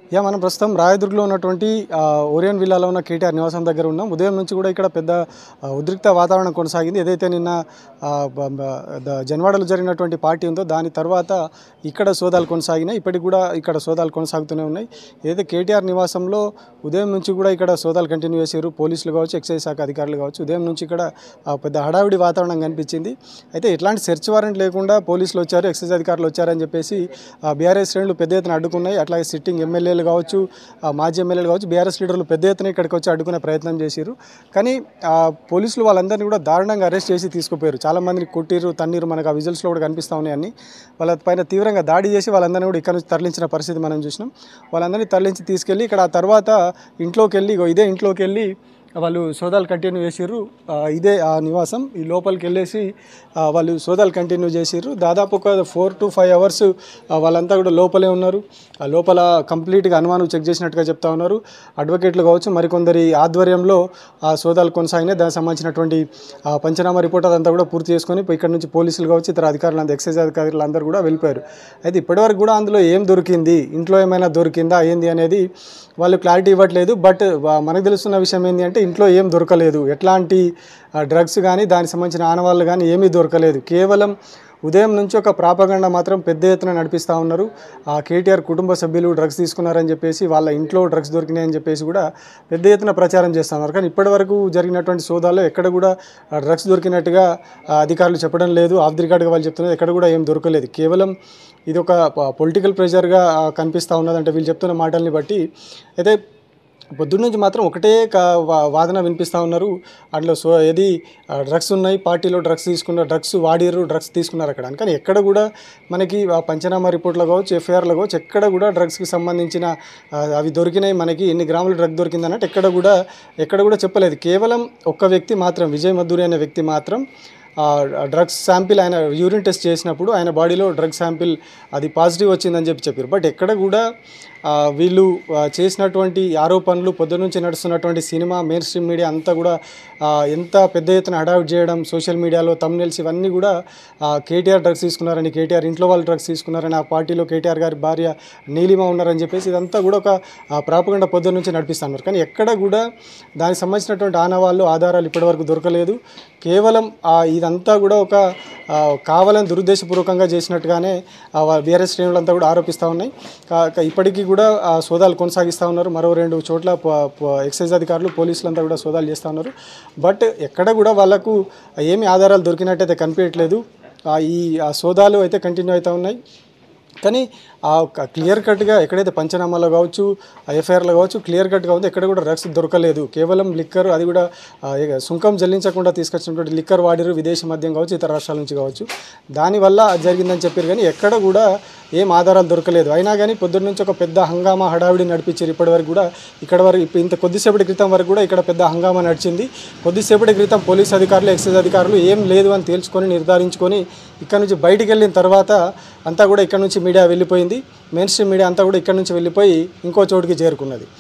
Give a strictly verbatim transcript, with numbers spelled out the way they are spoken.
Yeah మనం ప్రస్తుతం రాయదుర్గ్లో ఉన్నటువంటి ఓరియన్ విల్లాలో ఉన్న కేటీఆర్ నివాసం దగ్గర ఉన్నాం. ఉదయం నుంచి కూడా ఇక్కడ పెద్ద ఉద్రిక్త వాతావరణం కొనసాగింది. ఏదైతే నిన్న జన్వాడలో జరిగినటువంటి పార్టీ ఉందో దాని తర్వాత ఇక్కడ సోదాలు కొనసాగినాయి. ఇప్పటికి కూడా ఇక్కడ సోదాలు కొనసాగుతూనే ఉన్నాయి. ఏదైతే కేటీఆర్ నివాసంలో ఉదయం నుంచి కూడా ఇక్కడ సోదాలు కంటిన్యూ చేశారు. పోలీసులు కావచ్చు, ఎక్సైజ్ శాఖ అధికారులు కావచ్చు. ఉదయం నుంచి ఇక్కడ పెద్ద హడావిడి వాతావరణం కనిపించింది. అయితే ఎట్లాంటి సెర్చ్ వారెంట్ లేకుండా పోలీసులు వచ్చారు, ఎక్సైజ్ అధికారులు వచ్చారని చెప్పేసి బీఆర్ఎస్ శ్రేణులు పెద్ద ఎత్తున అడ్డుకున్నాయి. అట్లాగే సిట్టింగ్ ఎమ్మెల్యేలు కావచ్చు, మాజీ ఎమ్మెల్యేలు కావచ్చు, బీఆర్ఎస్ లీడర్లు పెద్ద ఎత్తున ఇక్కడికి వచ్చి అడ్డుకునే ప్రయత్నం చేశారు. కానీ పోలీసులు వాళ్ళందరినీ కూడా దారుణంగా అరెస్ట్ చేసి తీసుకుపోయారు. చాలామందిని కొట్టిరు, తన్నీరు. మనకు ఆ విజువల్స్లో కూడా కనిపిస్తూ ఉన్నాయని. వాళ్ళ పైన తీవ్రంగా దాడి చేసి వాళ్ళందరినీ కూడా ఇక్కడ నుంచి తరలించిన పరిస్థితి మనం చూసినాం. వాళ్ళందరినీ తరలించి తీసుకెళ్ళి ఇక్కడ ఆ తర్వాత ఇంట్లోకి వెళ్ళి ఇదే ఇంట్లోకి వెళ్ళి వాళ్ళు సోదాలు కంటిన్యూ చేసిర్రు. ఇదే ఆ నివాసం. ఈ లోపలికి వెళ్ళేసి వాళ్ళు సోదాలు కంటిన్యూ చేసిర్రు. దాదాపు ఒక ఫోర్ టు ఫైవ్ అవర్స్ వాళ్ళంతా కూడా లోపలే ఉన్నారు. ఆ లోపల కంప్లీట్గా అనుమానం చెక్ చేసినట్టుగా చెప్తా ఉన్నారు. అడ్వకేట్లు కావచ్చు, మరికొందరి ఆధ్వర్యంలో ఆ సోదాలు కొనసాగినాయి. దానికి సంబంధించినటువంటి పంచనామా రిపోర్ట్ అదంతా కూడా పూర్తి చేసుకొని ఇక్కడ నుంచి పోలీసులు కావచ్చు, ఇతర అధికారులు అంతా ఎక్సైజ్ అధికారులు అందరూ కూడా వెళ్ళిపోయారు. అయితే ఇప్పటివరకు కూడా అందులో ఏం దొరికింది, ఇంట్లో ఏమైనా దొరికిందా ఏంది అనేది వాళ్ళు క్లారిటీ ఇవ్వట్లేదు. బట్ మనకు తెలుస్తున్న విషయం ఏంటి అంటే ఇంట్లో ఏం దొరకలేదు. ఎట్లాంటి డ్రగ్స్ కానీ దానికి సంబంధించిన ఆనవాళ్ళు కానీ ఏమీ దొరకలేదు. కేవలం ఉదయం నుంచి ఒక ప్రాపగండ మాత్రం పెద్ద ఎత్తున నడిపిస్తూ ఉన్నారు. ఆ కేటీఆర్ కుటుంబ సభ్యులు డ్రగ్స్ తీసుకున్నారని చెప్పేసి, వాళ్ళ ఇంట్లో డ్రగ్స్ దొరికినాయని చెప్పేసి కూడా పెద్ద ఎత్తున ప్రచారం చేస్తూ ఉన్నారు. కానీ ఇప్పటివరకు జరిగినటువంటి సోదాల్లో ఎక్కడ కూడా డ్రగ్స్ దొరికినట్టుగా అధికారులు చెప్పడం లేదు. ఆఫ్ ది రికార్డ్గా వాళ్ళు చెప్తున్నారు ఎక్కడ కూడా ఏం దొరకలేదు. కేవలం ఇది ఒక పొలిటికల్ ప్రెషర్గా కనిపిస్తూ ఉన్నదంటే వీళ్ళు చెప్తున్న మాటల్ని బట్టి. అయితే పొద్దున్న నుంచి మాత్రం ఒకటే వాదన వినిపిస్తూ ఉన్నారు. అట్లా సో ఏది డ్రగ్స్ ఉన్నాయి, పార్టీలో డ్రగ్స్ తీసుకున్న డ్రగ్స్ వాడిరు, డ్రగ్స్ తీసుకున్నారు అక్కడ. కానీ ఎక్కడ కూడా మనకి పంచనామా రిపోర్ట్లో కావచ్చు, ఎఫ్ఐఆర్లో కావచ్చు, ఎక్కడ కూడా డ్రగ్స్కి సంబంధించిన అవి దొరికినాయి, మనకి ఎన్ని గ్రాములు డ్రగ్ దొరికింది అన్నట్టు ఎక్కడ కూడా ఎక్కడ కూడా చెప్పలేదు. కేవలం ఒక్క వ్యక్తి మాత్రం, విజయ్ మద్దూరి అనే వ్యక్తి మాత్రం డ్రగ్స్ శాంపిల్ ఆయన యూరిన్ టెస్ట్ చేసినప్పుడు ఆయన బాడీలో డ్రగ్ శాంపిల్ అది పాజిటివ్ వచ్చిందని చెప్పి చెప్పారు. బట్ ఎక్కడ కూడా వీళ్ళు చేసినటువంటి ఆరోపణలు, పొద్దున్న నుంచి నడుస్తున్నటువంటి సినిమా, మెయిన్ స్ట్రీమ్ మీడియా అంతా కూడా ఎంత పెద్ద ఎత్తున అడాప్ట్ చేయడం, సోషల్ మీడియాలో తమ్నెయిల్స్ ఇవన్నీ కూడా కేటీఆర్ డ్రగ్స్ తీసుకున్నారని, కేటీఆర్ ఇంట్లో వాళ్ళు డ్రగ్స్ తీసుకున్నారని, ఆ పార్టీలో కేటీఆర్ గారి భార్య నీలిమ ఉన్నారని చెప్పేసి ఇదంతా కూడా ఒక ప్రాపగండ పొద్దున్న నుంచి నడిపిస్తున్నారు. కానీ ఎక్కడ కూడా దానికి సంబంధించినటువంటి ఆనవాళ్ళు, ఆధారాలు ఇప్పటివరకు దొరకలేదు. కేవలం ఇదంతా కూడా ఒక కావాలని దురుద్దేశపూర్వకంగా చేసినట్టుగానే బీఆర్ఎస్ శ్రేణులంతా కూడా ఆరోపిస్తూ ఉన్నాయి. ఇప్పటికీ కూడా సోదాలు కొనసాగిస్తూ ఉన్నారు. మరో రెండు చోట్ల ఎక్సైజ్ అధికారులు, పోలీసులంతా కూడా సోదాలు చేస్తూ ఉన్నారు. బట్ ఎక్కడ కూడా వాళ్ళకు ఏమి ఆధారాలు దొరికినట్టయితే కనిపించట్లేదు. ఈ సోదాలు అయితే కంటిన్యూ అవుతూ ఉన్నాయి. కానీ క్లియర్ కట్గా ఎక్కడైతే పంచనామాలో కావచ్చు, ఎఫ్ఐఆర్లో కావచ్చు, క్లియర్ కట్గా ఉంది ఎక్కడ కూడా డ్రగ్స్ దొరకలేదు. కేవలం లిక్కర్, అది కూడా సుంకం చెల్లించకుండా తీసుకొచ్చినటువంటి లిక్కర్ వాడిరు, విదేశీ మద్యం కావచ్చు, ఇతర రాష్ట్రాల నుంచి కావచ్చు. దానివల్ల జరిగిందని చెప్పారు. కానీ ఎక్కడ కూడా ఏం ఆధారాలు దొరకలేదు. అయినా కానీ పొద్దున్న నుంచి ఒక పెద్ద హంగామా, హడావిడి నడిపించారు. ఇప్పటివరకు కూడా ఇక్కడ వరకు ఇంత కొద్దిసేపటి క్రితం వరకు కూడా ఇక్కడ పెద్ద హంగామా నడిచింది. కొద్దిసేపటి క్రితం పోలీస్ అధికారులు, ఎక్సైజ్ అధికారులు ఏం లేదు అని తేల్చుకొని నిర్ధారించుకొని ఇక్కడ నుంచి బయటికి వెళ్ళిన తర్వాత అంతా కూడా ఇక్కడ నుంచి మీడియా వెళ్ళిపోయింది. మెయిన్ స్ట్రీమ్ మీడియా అంతా కూడా ఇక్కడ నుంచి వెళ్ళిపోయి ఇంకో చోటుకి చేరుకున్నది.